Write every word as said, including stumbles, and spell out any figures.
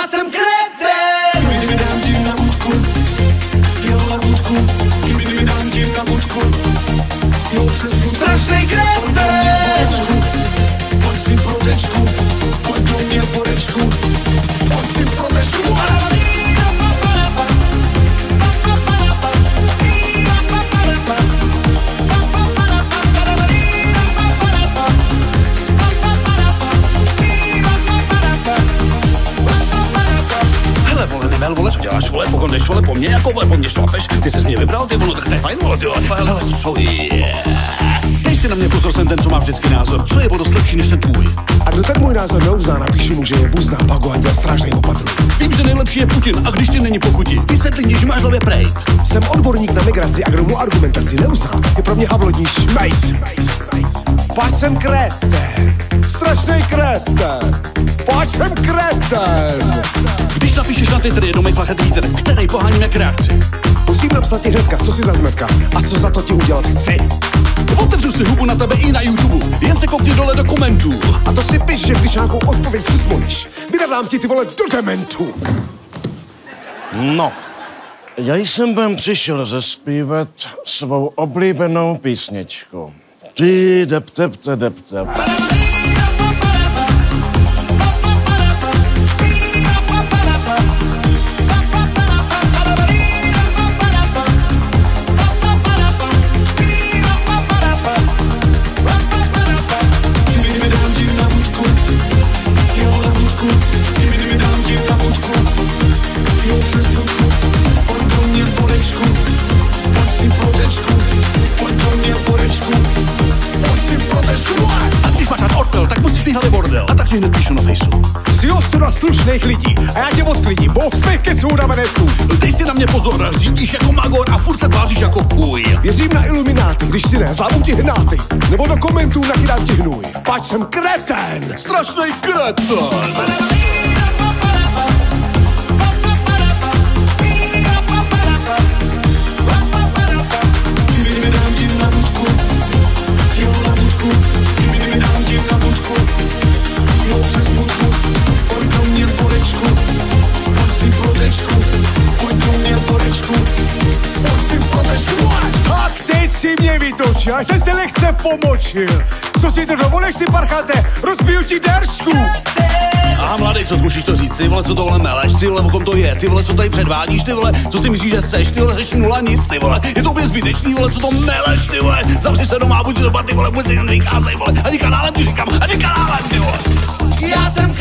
já jsem kretén. Skibidi mi dám ti na budku, jo na budku, skibidi mi dám ti na budku, jo přes budku. Strašnej kretén. Pojď si pro tečku, pojď do mě porečku, pojď si pro tečku. Mel, vole, co děláš, vole, pokud jdeš, vole, po mně, jako, vole, po mně šlapeš, ty jsi mě vybral, ty, vole, tak to je fajn, vole, ty, vole, hele, co je? Dej si na mě pozor, jsem ten, co má vždycky názor, co je o dost lepší než ten tvůj? A kdo ten můj názor neuzná, napíšu mu, že je buzná, pak ho anděl strážnej opatru. Vím, že nejlepší je Putin, a když ty není pokuti, vysvětli mě, že máš hlavě prejt. Jsem odborník na migraci a kdo mu argumentaci neuzná, je pro mě havlodní šmejt. Pojď sem kretén, strašnej kretén, pojď sem kretén. Když napíšeš na Twitter jednou mých plachet líter, který pohání jak reakci. Musím napsat ti hnedka, co si za zmetka a co za to ti udělat chci. Otevřu si hubu na tebe i na YouTube, jen se kopni dole do komentů. A to si piš, že když nějakou odpověď si smolíš, vydávám ti ty vole do dementu. No, já jsem vám přišel zaspívat svou oblíbenou písničku. Ty dep, dep, dep, dep, dep. A když máš rád orpel, tak musíš vyhali bordel. A tak ti hned píšu na fejsu. Jsi ostuda slušných lidí a já tě odklidím, bo z těch keců na venesu. Dej si na mě pozor, řídíš jako magor a furt se tváříš jako chuj. Věřím na ilumináty, když si ne, zlámu ti hnáty. Nebo do komentů nakydám ti hnůj. Pač jsem kretén. Strašnej kretén. Tak teď si mě vytočil, až jsem se lehce pomočil. Co si to dovolíš, ty parchante, rozbiju ti držku. Aha, mladej, co zkusíš to říct, ty vole, co tohle meleš, ty vole, o kom to je, ty vole, co tady předvádíš, ty vole, co si myslíš, že seš, ty vole, seš nula nic, ty vole, je to úplně zbytečný, vole, co to meleš, ty vole, zavři se doma, buď doma, ty vole, buď se jen vykázej, vole, ani kanálem ti říkám, ani kanálem, ty vole. Já jsem